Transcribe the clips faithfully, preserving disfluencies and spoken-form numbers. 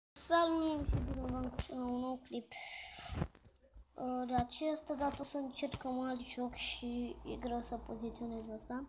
Salut și bine v-am găsit la un nou clip. De această dată o să încercăm alt joc și e greu să poziționez asta.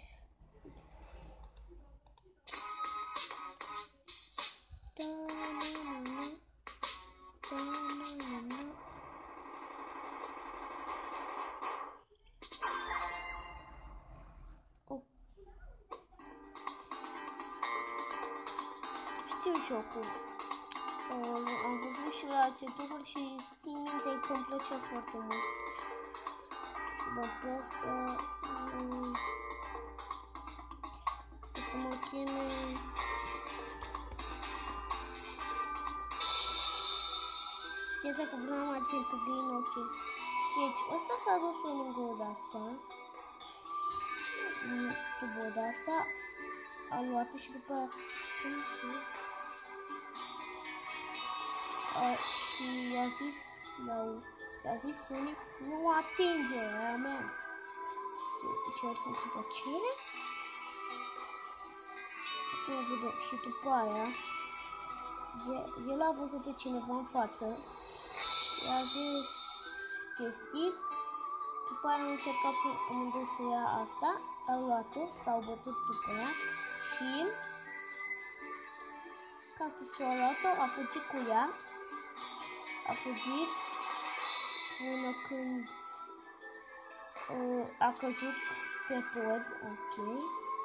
Știu jocul. Am văzut și la YouTube și țin minte că îmi plăcea foarte mult. Să dăm pe asta. O să mă cheme chiar dacă vreau agentul green, ok. Deci, ăsta s-a dus pe lângă o de-asta. După o de-asta a luat și după aia Uh, și i-a zis la și a zis Sonic, nu atinge aia mea. Și el se întrebă, ce? Să mai vedem. Și după aia el, el a văzut pe cineva în față, i-a zis chestii, după aia a încercat pe amândoi să ia asta, a luat-o, s-au bătut după aia și Cactusul a luat-o, a fugit cu ea. A fugit până când uh, a căzut pe pod, ok.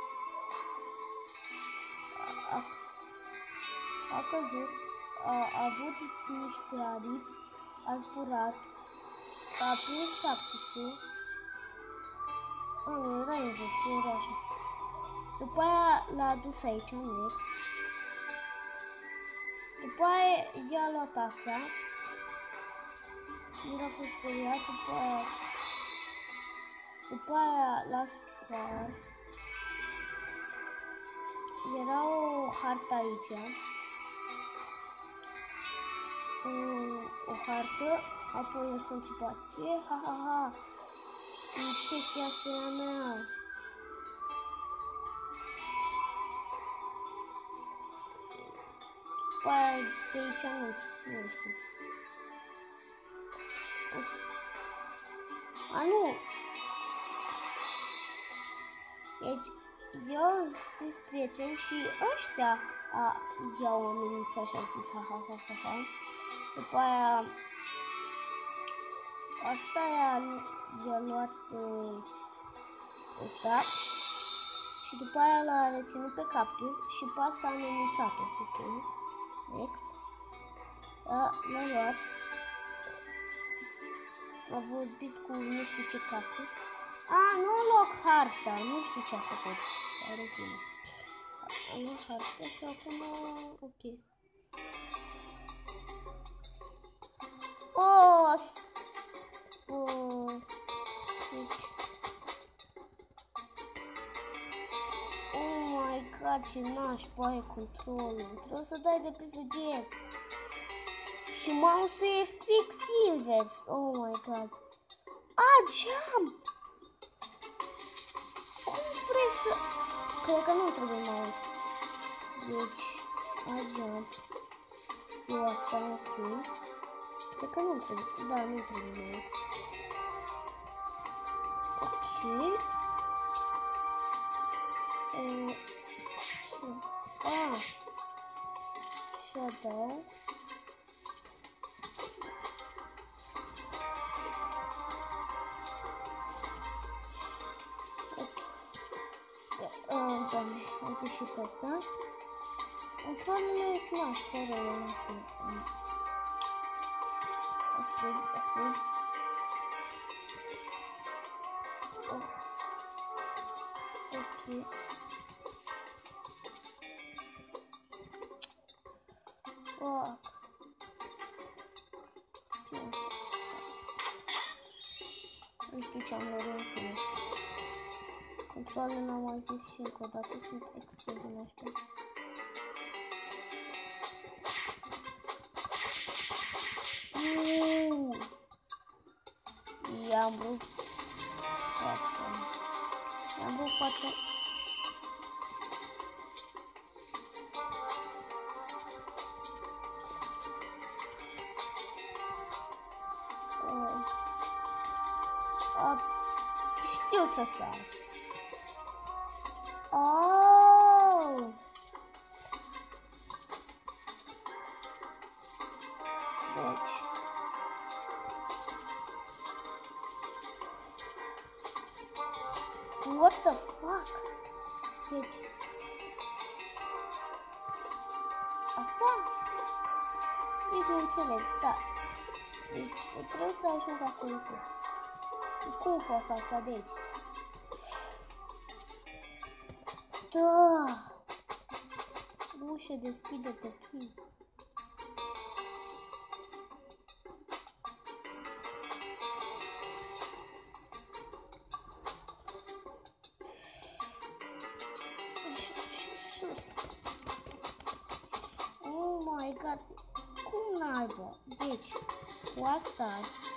A, a căzut, a, a avut niște aripi, a zburat, a prins cactusul. A, nu, era invers, era așa. După aia l-a adus aici, next. După aia i-a luat asta. El a fost speriat, după aia, după aia l-a spart. Era o hartă aici. O hartă, apoi el s-a întrebat, ce? Ha, ha, ha, chestia asta e a mea. După aia de aici nu, nu știu. A, nu! Deci, eu zis prieteni și ăștia a, i-au amenințat și au zis ha, ha, ha, ha, ha. După aia, asta i-a luat uh, ăsta și după aia l-a reținut pe Cactus și pe asta a amenințat-o, ok? Next. L-a luat. A vorbit cu nu știu ce cactus. A, nu loc harta, nu știu ce a făcut. Dar în fine. A luat harta și acum, ok. Oh, oh, deci. Oh my god, ce nașpa e controlul. Trebuie să dai de pe săgeți. Și mouse-ul e fix invers. Oh my god. A, jump! Cum vrei să... Cred că nu trebuie mouse. Deci, a, jump. Știu asta, ok. Cred că nu trebuie. Da, nu trebuie mouse. Ok. Uh, ah. Shadow. Doamne, am găsit asta. Controlele smash, pe rău, nu știu. Asum, asum. Ok. Fuck. Nu știu ce am luat în fine. Controlele n-am mai zis și încă o dată sunt extrem de nașpa. I-am rupt fața. I-am rupt fața. știu să sar. Oh! Deci... What the fuck? Deci... Asta? Deci nu înțeleg, da. Deci trebuie să ajung acolo sus. Cum fac asta de aici? Da! Ușă, deschide-te, please. Oh my god! Cum naiba? Deci, cu asta...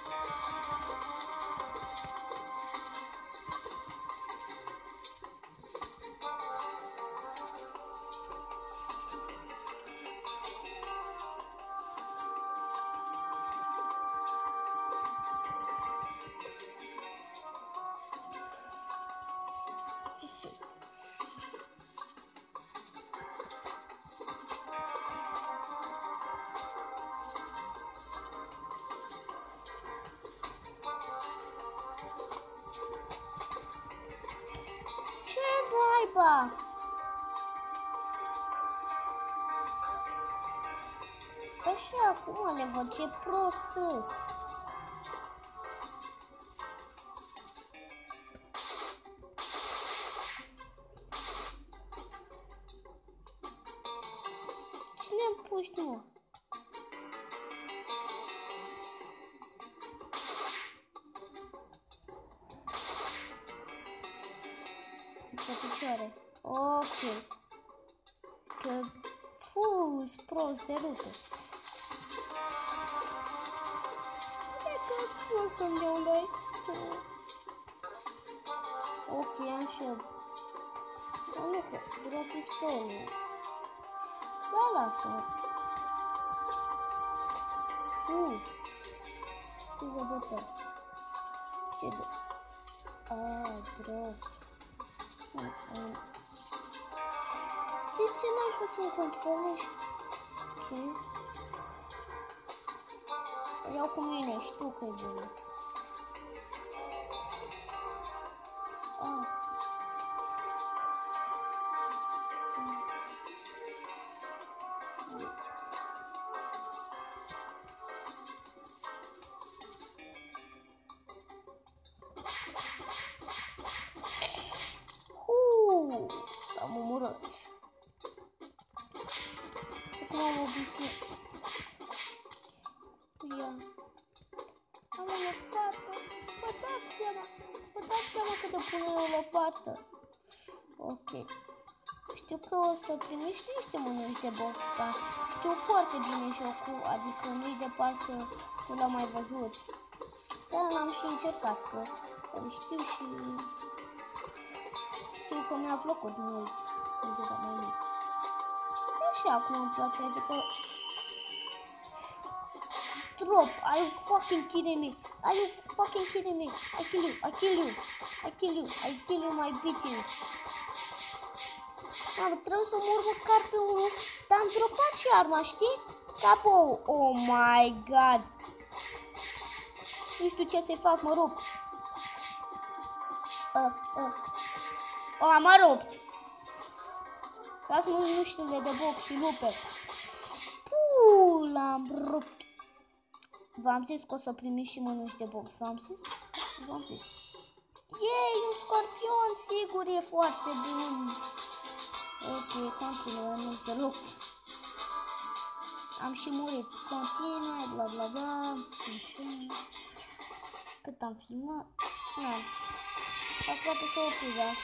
Naiba! Așa, acum le văd ce prost-s. Cine-mi puși, mă? Pe picioare. Ok. Că... Fuu, prost de rupe. Cred că o să-mi dau like. Ok, am și eu. Dar nu că vreau pistolul. Da, lasă. Uh. Scuze, bătă. Ce de... Ah, drog. Știți ce n-ai fost un control? Ok. O iau cu mine, știu că e bine. Ah. Deci. Am omorât. Acum am obișnuit. Ia. Am o lopată. Vă dați seama. Vă dați seama că de pune o lopată. Ok. Știu că o să primiți niște mănânci de box, dar știu foarte bine jocul, adică nu-i de parcă nu l-am mai văzut. Dar l-am și încercat, că îl știu și... Știu că mi-a plăcut mult când eram mai mic. Dar și acum îmi place, adică... Drop, are you fucking kidding me? Are you fucking kidding me? I kill you, I kill you, I kill you, I kill you my bitches. Mamă, trebuie să mor măcar pe unul, dar am dropat și arma, știi? Capul, oh my god. Nu știu ce să-i fac, mă rup. Uh, uh. Oh, m-a rupt. Las mânuștile de box și lupe. Puuu, l-am rupt. V-am zis că o să primiți și mânuși de box, v-am zis? V-am zis. Yay, un scorpion, sigur, e foarte bun. Ok, continuă, nu-ți deloc. Am și murit. Continuă, bla bla bla. Așa. Cât am filmat? Nu. Aproape să opri, da?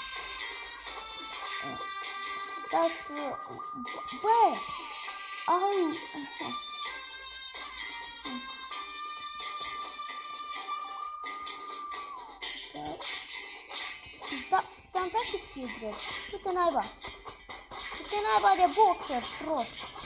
Stai să... Bă! Au! Da, ți-am dat și ție, drog. Du-te naiba. Du-te naiba de boxer, prost.